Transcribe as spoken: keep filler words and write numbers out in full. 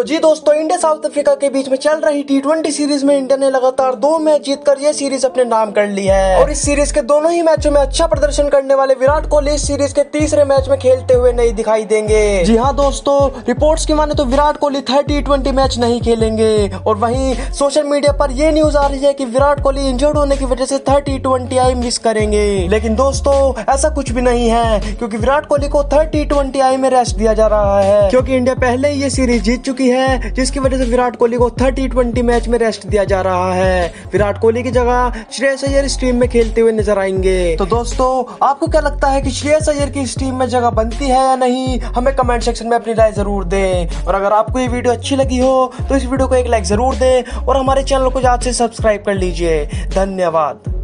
तो जी दोस्तों, India south Africa के बीच में चल रही टी ट्वेंटी सीरीज में इंडिया ने लगातार दो मैच जीतकर ये सीरीज अपने नाम कर ली है और इस सीरीज के दोनों ही मैचों में अच्छा प्रदर्शन करने वाले विराट कोहली इस सीरीज के तीसरे मैच में खेलते हुए नहीं दिखाई देंगे। जी हाँ दोस्तों, रिपोर्ट्स की माने तो Virat Kohli third T twenty match नहीं खेलेंगे और वहीं सोशल मीडिया पर यह न्यूज आ रही है कि विराट कोहली इंजर्ड होने की वजह से थर्ड टी ट्वेंटी आई मिस करेंगे। लेकिन दोस्तों ऐसा कुछ भी नहीं है, क्योंकि विराट कोहली को थर्ड टी ट्वेंटी आई में रेस्ट दिया जा रहा है, क्योंकि इंडिया पहले ही ये सीरीज जीत चुकी है, जिसकी वजह से विराट कोहली को थर्ड टी ट्वेंटी मैच में रेस्ट दिया जा रहा है। विराट कोहली की जगह श्रेयस अय्यर इस टीम में खेलते हुए नजर आएंगे। तो दोस्तों आपको क्या लगता है कि श्रेयस अय्यर की इस टीम में जगह बनती है या नहीं? हमें कमेंट सेक्शन में अपनी राय जरूर दें और अगर आपको ये वीडियो अच्छी लगी हो तो इस वीडियो को एक लाइक जरूर दें और हमारे चैनल को याद से सब्सक्राइब कर लीजिए। धन्यवाद।